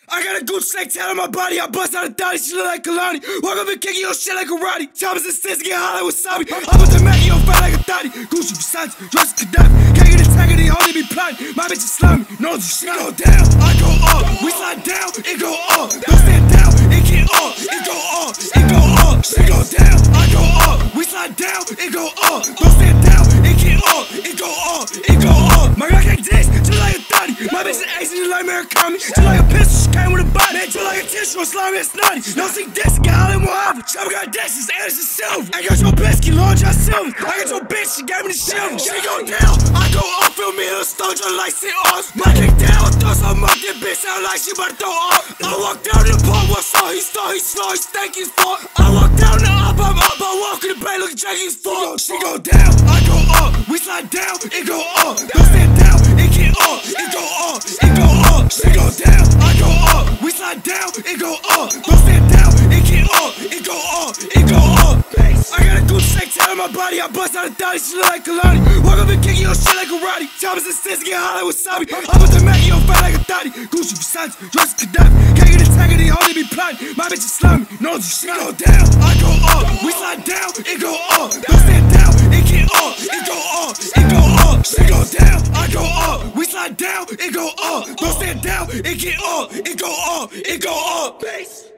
I got a Gucci snake tail on my body. I bust out a thotty, she look like Kalani. Walk up and kicking your shit like karate. Choppers and sticks get hot like wasabi. I put the Maggie on fire like a thotty. Gucci Versace, dress Gaddafi. Can't get attacked, they only be plotting. My bitch is slimy, knows you shit. Go down, I go up. We slide down, it go up. Don't stand down, it get up. It go up, it go up. She go down, I go up. We slide down, it go up. Don't stand down, it get up. It go up, it go up. My girl can't dance, just like a thotty. My bitch is acing just like Murakami. Just like a pistol, she came with a body. Man, just like a tissue, slimy and snotty. No see this, get all in Mojave. Chopper got dashes, Anderson Silver. I got your bitch, get Lord John Silver. I got your bitch, she gave me the shiver. She go down, I go up, feel me in the stone, just like sit off. My kick down, throw some up, that bitch sound like she about to throw up. I walk down in the park, what's up? He slow, he stank, he's fuck. I walk down the up, I'm up, I walk in the bay, look at Jackie, he's fuck. She go down, I go up, we slide down, it go up. Don't stand down, it get up, it go up, it go up. She go down, I go up, we slide down, it go up. Don't stand down, it get up, it go up, it go up. I got a Gucci snake tail on my body, I bust out a thotty, she look like Kalani. Walk up and kicking your shit like karate. Choppers and sticks get hot like wasabi. I put the Maggie on fire like a thotty. Gucci Versace, dress Gaddafi. Can't get attacked, they only be plotting. My bitch is slimy, knows you shit. Go down, I go up. We slide down, it go up. Don't stand down, it get up. It go up, it go up. She go down, I go up. We slide down, it go up. Don't stand down, it get up. It go up, it go up. Bass.